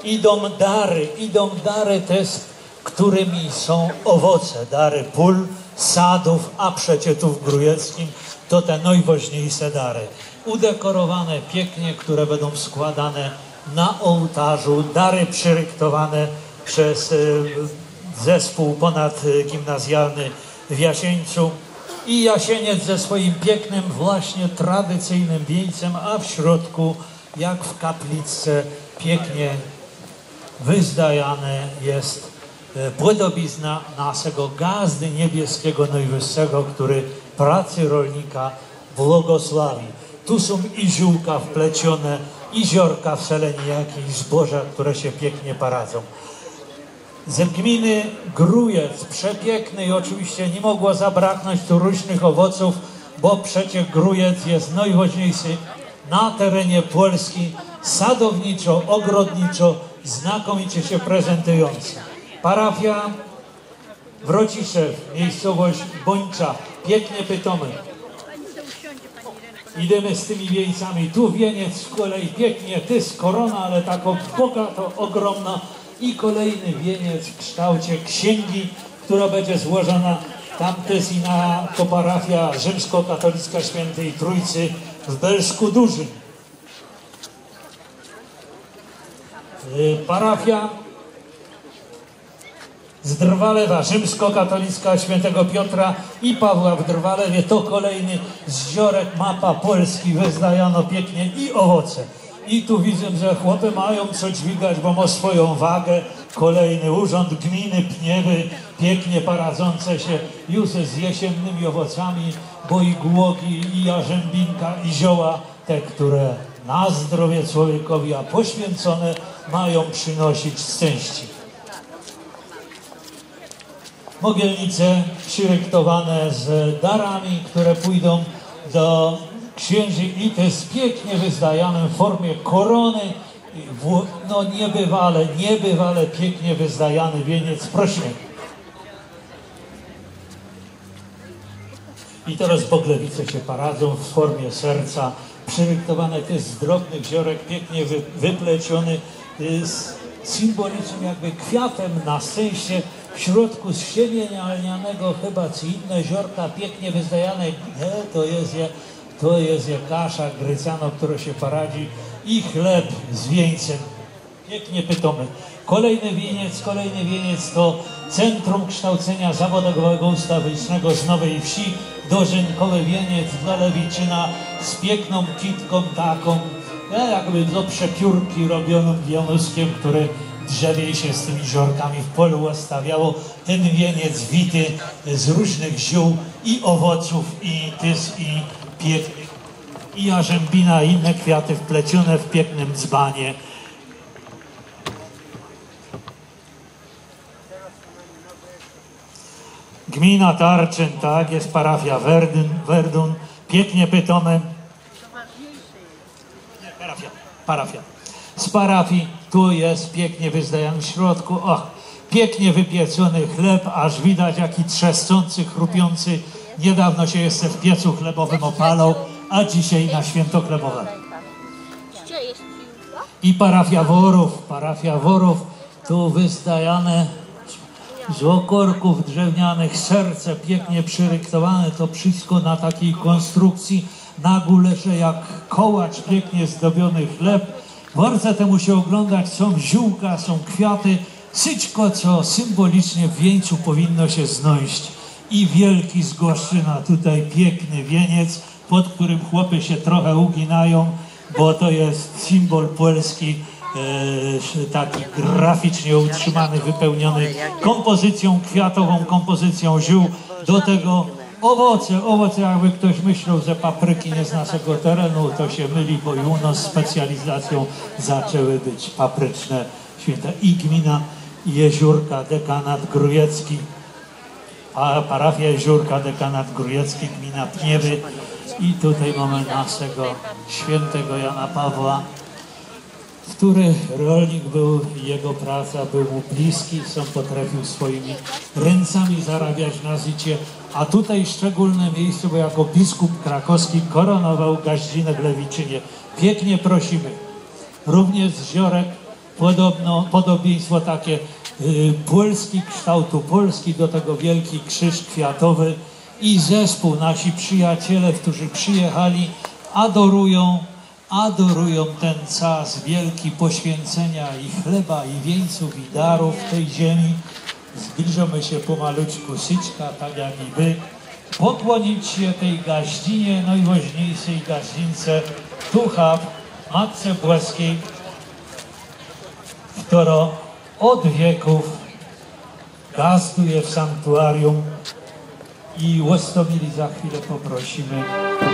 idą dary też, którymi są owoce, dary pól, sadów, a przecie tu w Grójeckim to te najważniejsze dary. Udekorowane pięknie, które będą składane na ołtarzu, dary przyryktowane przez zespół ponadgimnazjalny w Jasieńcu i Jasieniec ze swoim pięknym właśnie tradycyjnym wieńcem, a w środku, jak w kapliczce, pięknie wyzdajane jest podobizna naszego Gazdy Niebieskiego Najwyższego, który pracy rolnika błogosławi. Tu są i ziółka wplecione, i ziorka w selenie jakiejś zboża, które się pięknie paradzą. Ze gminy Grójec, przepięknej, oczywiście nie mogło zabraknąć tu różnych owoców, bo przecież Grójec jest najważniejszy na terenie Polski, sadowniczo, ogrodniczo, znakomicie się prezentujący. Parafia Wrociszew, miejscowość Bończa, pięknie pytomy. Idziemy z tymi wieńcami. Tu wieniec z kolei pięknie, to jest korona, ale taką bogato, ogromna. I kolejny wieniec w kształcie księgi, która będzie złożona tam też i na to parafia rzymskokatolicka Świętej Trójcy w Belsku Dużym. Parafia z Drwalewa, rzymskokatolicka Świętego Piotra i Pawła w Drwalewie, to kolejny zdziorek, mapa Polski, wyzdajano pięknie i owoce. I tu widzę, że chłopy mają co dźwigać, bo ma swoją wagę. Kolejny urząd gminy Pniewy, pięknie paradzące się już z jesiennymi owocami, bo i głogi, i jarzębinka, i zioła, te, które na zdrowie człowiekowi, a poświęcone, mają przynosić szczęście. Mogielnice przyryktowane z darami, które pójdą do księży i to jest pięknie wyzdajane w formie korony. No niebywale pięknie wyzdajany wieniec. Prosimy. I teraz boglewice się paradzą w formie serca. Przyryktowane to jest z drobnych ziorek, pięknie wypleciony z symbolicznym jakby kwiatem na szczęście. W środku z siemienia lnianego chyba czy inne ziorka pięknie wyzdajane. To jest kasza grycano, która się paradzi i chleb z wieńcem. Pięknie pytomy. Kolejny wieniec to Centrum Kształcenia Zawodowego Ustawicznego z Nowej Wsi. Dożynkowy wieniec dla Lewiczyna z piękną kitką taką, jakby do przepiórki robioną wiążkiem, który drzewiej się z tymi ziorkami w polu stawiało. Ten wieniec wity z różnych ziół i owoców i pięknych. I jarzębina, i inne kwiaty wplecione w pięknym dzbanie. Gmina Tarczyn, tak, jest parafia Werdun, pięknie pytome. Parafia. Z parafii tu jest pięknie wyzdajany w środku, pięknie wypieczony chleb, aż widać jaki trzeszczący, chrupiący. Niedawno się jeszcze w piecu chlebowym opalał, a dzisiaj na święto chlebowe. I parafia Worów, tu wyzdajane z okorków drewnianych serce, pięknie przyryktowane, to wszystko na takiej konstrukcji, na gulesze jak kołacz, pięknie zdobiony chleb. Bardzo temu się oglądać, są ziółka, są kwiaty, wszystko, co symbolicznie w wieńcu powinno się znosić. I wielki z Goszczyna, tutaj piękny wieniec, pod którym chłopy się trochę uginają, bo to jest symbol polski, taki graficznie utrzymany, wypełniony kompozycją kwiatową, kompozycją ziół. Do tego owoce, jakby ktoś myślał, że papryki nie z naszego terenu, to się myli, bo i u nas specjalizacją zaczęły być papryczne święta. I gmina Jeziórka, dekanat Grójecki, parafia Jeziórka, dekanat Grójecki, gmina Pniewy. I tutaj mamy naszego świętego Jana Pawła, który rolnik był i jego praca był mu bliski, sam potrafił swoimi ręcami zarabiać na życie, a tutaj szczególne miejsce, bo jako biskup krakowski koronował gaździnę w Lewiczynie. Pięknie prosimy. Również z ziorek podobieństwo takie polski, kształtu Polski, do tego wielki krzyż kwiatowy i zespół, nasi przyjaciele, którzy przyjechali, adorują ten czas wielki poświęcenia i chleba, i wieńców, i darów tej ziemi. Zbliżamy się pomalutku Syczka, tak jak i wy, pokłonić się tej gaździnie, najważniejszej gaździnce Tucha, Matce Boskiej, która od wieków gazduje w sanktuarium i Łostomili za chwilę poprosimy.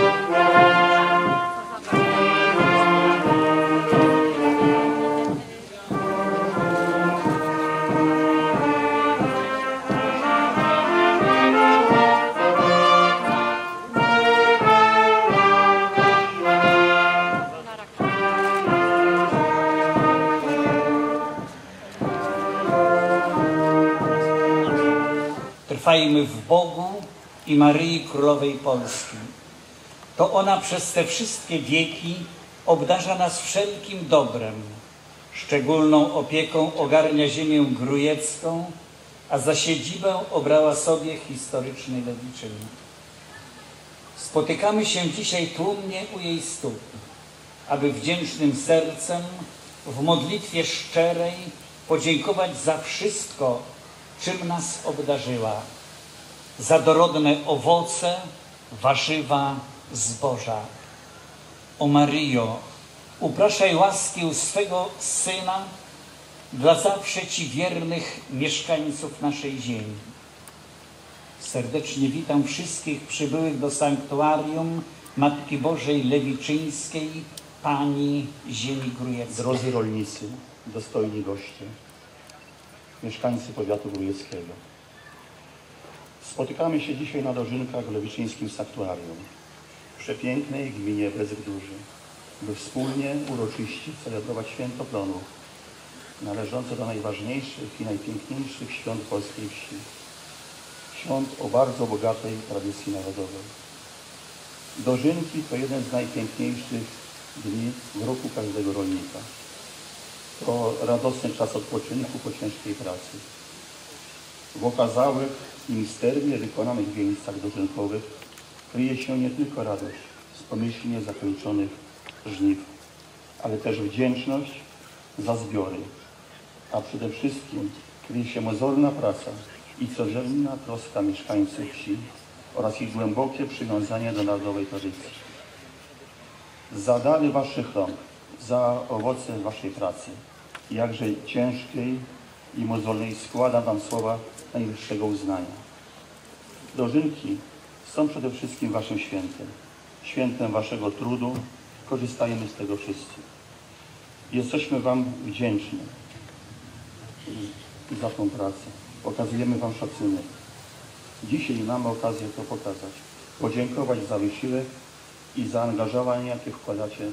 Trwajmy w Bogu i Maryi Królowej Polski. To ona przez te wszystkie wieki obdarza nas wszelkim dobrem. Szczególną opieką ogarnia ziemię grujecką, a za siedzibę obrała sobie historyczny Lewiczyn. Spotykamy się dzisiaj tłumnie u jej stóp, aby wdzięcznym sercem w modlitwie szczerej podziękować za wszystko, czym nas obdarzyła, za dorodne owoce, warzywa, zboża. O Maryjo, upraszaj łaski u swego Syna dla zawsze Ci wiernych mieszkańców naszej ziemi. Serdecznie witam wszystkich przybyłych do sanktuarium Matki Bożej Lewiczyńskiej, Pani ziemi grujeckiej. Drodzy rolnicy, dostojni goście, mieszkańcy powiatu grujeckiego. Spotykamy się dzisiaj na dożynkach w lewiczyńskim sanktuarium, w przepięknej gminie Bezgduży, by wspólnie uroczyście celebrować święto plonów, należące do najważniejszych i najpiękniejszych świąt polskiej wsi. Świąt o bardzo bogatej tradycji narodowej. Dożynki to jeden z najpiękniejszych dni w roku każdego rolnika. To radosny czas odpoczynku po ciężkiej pracy. W okazałych i misternie wykonanych wieńcach dożynkowych kryje się nie tylko radość z pomyślnie zakończonych żniw, ale też wdzięczność za zbiory, a przede wszystkim kryje się mozolna praca i codzienna troska mieszkańców wsi oraz ich głębokie przywiązanie do narodowej tradycji. Za dary waszych rąk, za owoce waszej pracy, jakże ciężkiej i mozolnej, składam wam słowa najwyższego uznania. Dożynki są przede wszystkim waszym świętem, świętem waszego trudu, korzystajemy z tego wszyscy. Jesteśmy wam wdzięczni za tą pracę, okazujemy wam szacunek. Dzisiaj mamy okazję to pokazać, podziękować za wysiłek i zaangażowanie, jakie wkładacie,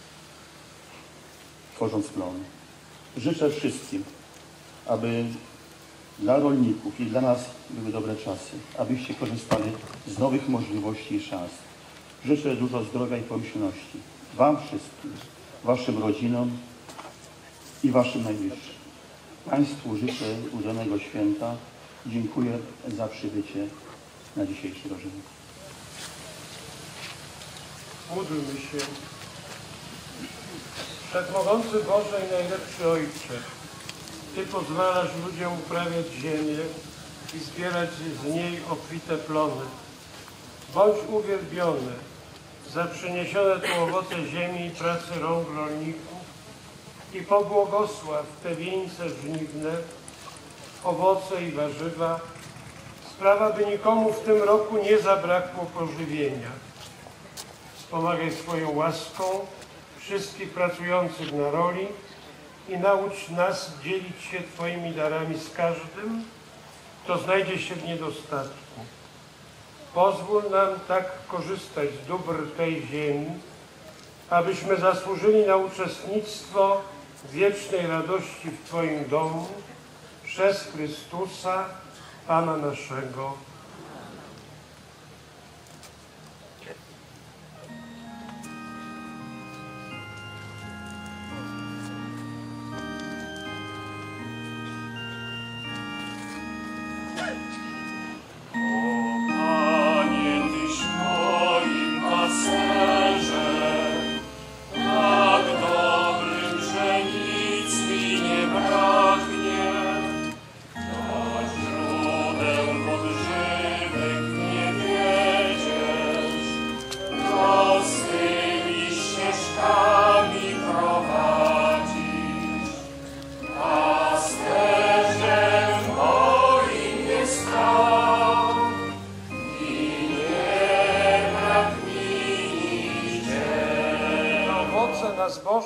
tworząc plony. Życzę wszystkim, aby dla rolników i dla nas były dobre czasy, abyście korzystali z nowych możliwości i szans. Życzę dużo zdrowia i pomyślności wam wszystkim, waszym rodzinom i waszym najbliższym. Państwu życzę udolnego święta. Dziękuję za przybycie na dzisiejszy dożynek. Módlmy się. Wszechmogący Boże i najlepszy Ojcze, Ty pozwalasz ludziom uprawiać ziemię i zbierać z niej obfite plony. Bądź uwielbiony za przyniesione tu owoce ziemi i pracy rąk rolników i pobłogosław te wieńce żniwne, owoce i warzywa, sprawa, by nikomu w tym roku nie zabrakło pożywienia. Wspomagaj swoją łaską wszystkich pracujących na roli i naucz nas dzielić się Twoimi darami z każdym, kto znajdzie się w niedostatku. Pozwól nam tak korzystać z dóbr tej ziemi, abyśmy zasłużyli na uczestnictwo w wiecznej radości w Twoim domu przez Chrystusa, Pana naszego.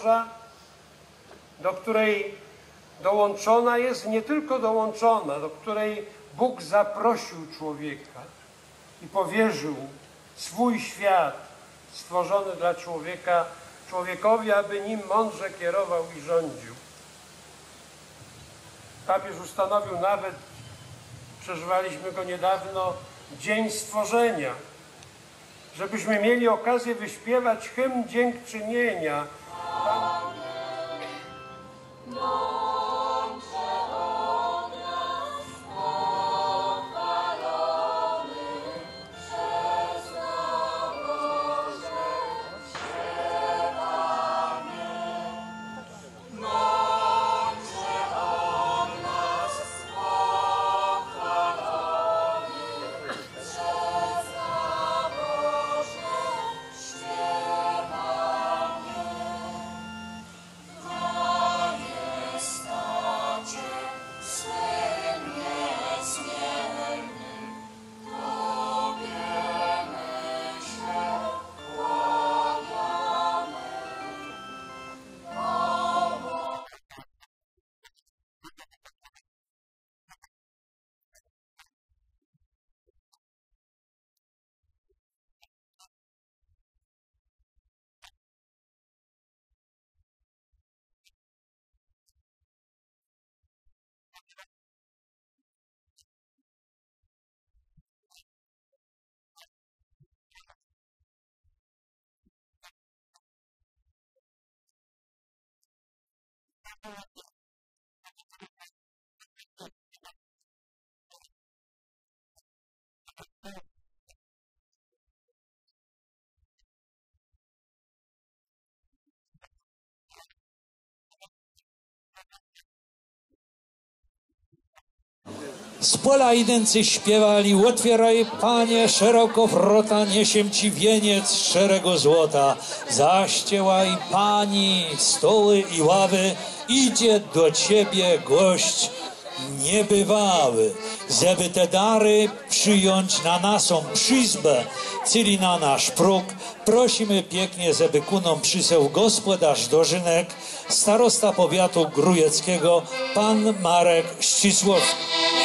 Boża, do której dołączona jest, nie tylko dołączona, do której Bóg zaprosił człowieka i powierzył swój świat stworzony dla człowieka, człowiekowi, aby nim mądrze kierował i rządził. Papież ustanowił nawet, przeżywaliśmy go niedawno, Dzień Stworzenia, żebyśmy mieli okazję wyśpiewać hymn dziękczynienia. Z pola idący śpiewali: otwieraj, Panie, szeroko wrota, niesiem Ci wieniec szczerego złota. Zaściełaj, Pani, stoły i ławy, idzie do Ciebie gość niebywały. Żeby te dary przyjąć na naszą przyzbę, czyli na nasz próg, prosimy pięknie, żeby ku nam przyseł gospodarz dożynek, starosta powiatu grujeckiego, pan Marek Ścisłowski.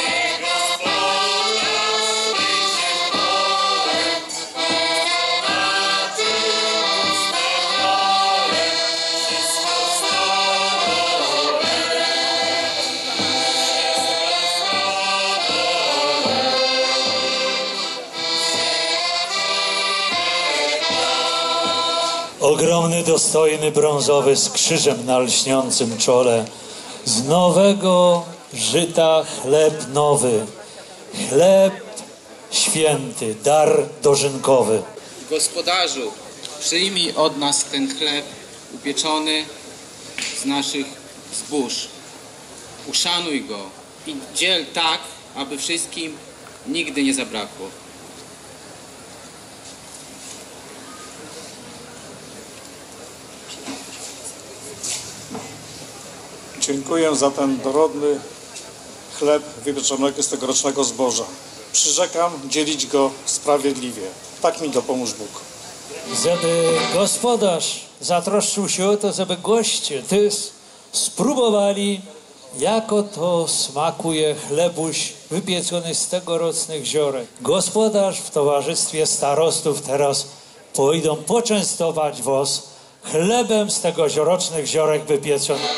Ogromny, dostojny, brązowy, z krzyżem na lśniącym czole. Z nowego żyta chleb nowy, chleb święty, dar dożynkowy. Gospodarzu, przyjmij od nas ten chleb upieczony z naszych zbóż. Uszanuj go i dziel tak, aby wszystkim nigdy nie zabrakło. Dziękuję za ten dorodny chleb wypieczonego z tegorocznego zboża. Przyrzekam dzielić go sprawiedliwie. Tak mi dopomóż Bóg. Żeby gospodarz zatroszczył się o to, żeby goście też spróbowali, jako to smakuje chlebuś wypieczony z tegorocznych ziorek. Gospodarz w towarzystwie starostów teraz pójdą poczęstować was chlebem z tegorocznych ziorek wypieczonych.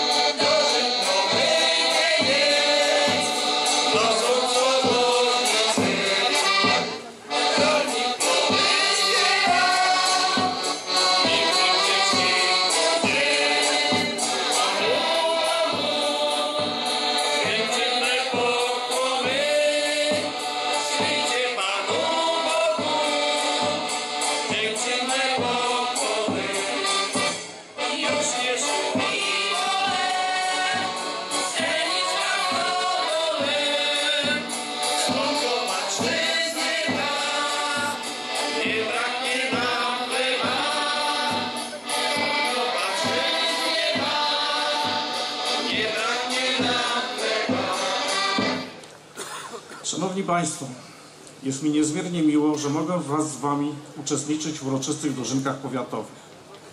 Szanowni Państwo, jest mi niezmiernie miło, że mogę wraz z Wami uczestniczyć w uroczystych dożynkach powiatowych.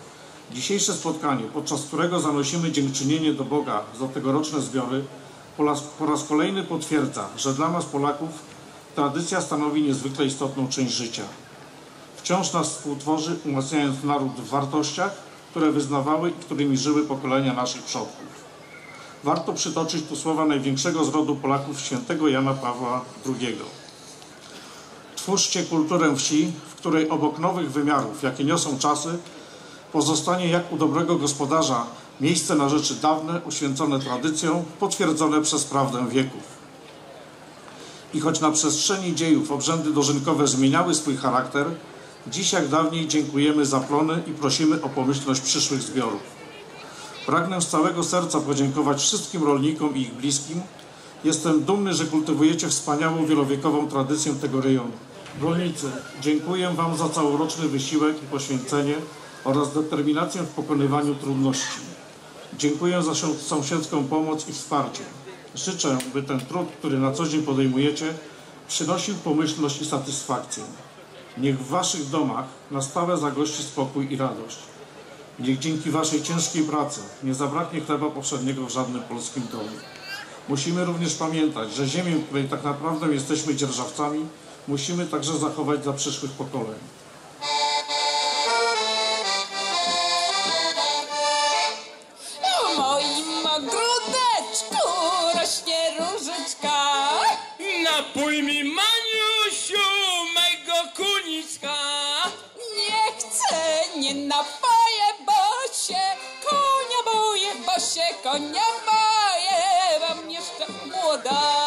Dzisiejsze spotkanie, podczas którego zanosimy dziękczynienie do Boga za tegoroczne zbiory, po raz kolejny potwierdza, że dla nas Polaków tradycja stanowi niezwykle istotną część życia. Wciąż nas współtworzy, umacniając naród w wartościach, które wyznawały i którymi żyły pokolenia naszych przodków. Warto przytoczyć tu słowa największego z rodu Polaków, świętego Jana Pawła II. Twórzcie kulturę wsi, w której obok nowych wymiarów, jakie niosą czasy, pozostanie jak u dobrego gospodarza miejsce na rzeczy dawne, uświęcone tradycją, potwierdzone przez prawdę wieków. I choć na przestrzeni dziejów obrzędy dożynkowe zmieniały swój charakter, dziś jak dawniej dziękujemy za plony i prosimy o pomyślność przyszłych zbiorów. Pragnę z całego serca podziękować wszystkim rolnikom i ich bliskim. Jestem dumny, że kultywujecie wspaniałą, wielowiekową tradycję tego rejonu. Rolnicy, dziękuję Wam za całoroczny wysiłek i poświęcenie oraz determinację w pokonywaniu trudności. Dziękuję za sąsiedzką pomoc i wsparcie. Życzę, by ten trud, który na co dzień podejmujecie, przynosił pomyślność i satysfakcję. Niech w Waszych domach na stałe zagości spokój i radość. Niech dzięki Waszej ciężkiej pracy nie zabraknie chleba powszedniego w żadnym polskim domu. Musimy również pamiętać, że ziemię, której tak naprawdę jesteśmy dzierżawcami, musimy także zachować dla przyszłych pokoleń. W moim ogródeczku rośnie różyczka. Napój mi, Maniusiu, mego kuniczka. Nie chcę, nie napoję, bo się konia boję, bo się konia boję, wam jeszcze młoda.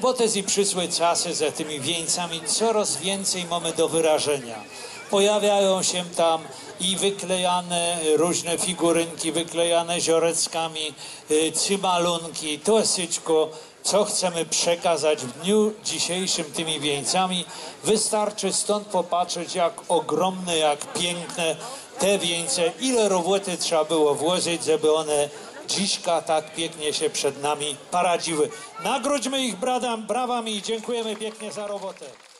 bo też i przysły czasy za tymi wieńcami coraz więcej mamy do wyrażenia. Pojawiają się tam i wyklejane różne figurynki, wyklejane zioreckami, czy malunki. To jest wszystko, co chcemy przekazać w dniu dzisiejszym tymi wieńcami. Wystarczy stąd popatrzeć, jak ogromne, jak piękne te wieńce, ile roboty trzeba było włożyć, żeby one dziśka tak pięknie się przed nami paradziły. Nagrodźmy ich brawami i dziękujemy pięknie za robotę.